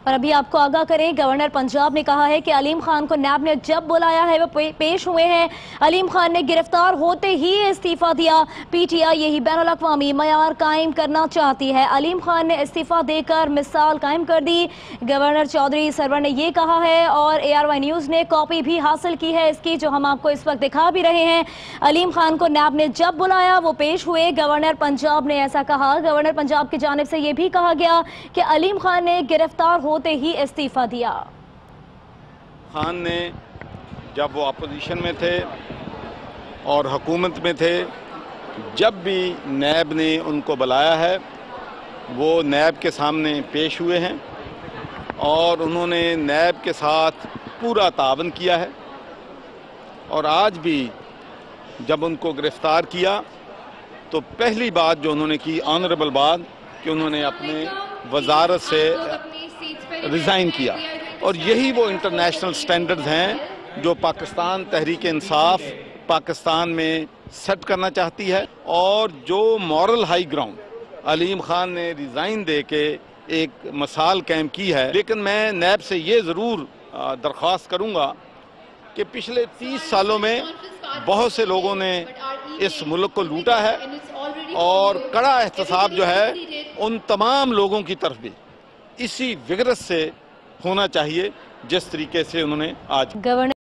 और अभी आपको आगाह करें, गवर्नर पंजाब ने कहा है कि अलीम खान को नैब ने जब बुलाया है वो पेश हुए हैं। अलीम खान ने गिरफ्तार होते ही इस्तीफा दिया। पीटीआई यही बैनुल-अक़वामी मयार कायम करना चाहती है। अलीम खान ने इस्तीफा देकर मिसाल कायम कर दी। गवर्नर चौधरी सरवर ने ये कहा है और ARY न्यूज़ ने कॉपी भी हासिल की है इसकी, जो हम आपको इस वक्त दिखा भी रहे हैं। अलीम खान को नैब ने जब बुलाया वो पेश हुए। गवर्नर पंजाब ने ऐसा कहा। गवर्नर पंजाब की जानिब से ये भी कहा गया कि अलीम खान ने गिरफ्तार होते ही इस्तीफा दिया। खान ने जब वो अपोजिशन में थे और हुकूमत में थे, जब भी नैब ने उनको बुलाया है वो नैब के सामने पेश हुए हैं और उन्होंने नैब के साथ पूरा तावन किया है। और आज भी जब उनको गिरफ्तार किया तो पहली बात जो उन्होंने की, ऑनरेबल बात, कि उन्होंने अपने वजारत से रिज़ाइन किया। और यही वो इंटरनेशनल स्टैंडर्ड्स हैं जो पाकिस्तान तहरीक इंसाफ पाकिस्तान में सेट करना चाहती है। और जो moral high ground Aleem Khan ने रिज़ाइन दे के एक मिसाल कायम की है। लेकिन मैं नैब से ये ज़रूर दरख्वास्त करूँगा कि पिछले 30 सालों में बहुत से लोगों ने इस मुल्क को लूटा है और कड़ा एहतसाब जो है उन तमाम लोगों की तरफ भी इसी विगरस से होना चाहिए जिस तरीके से उन्होंने आज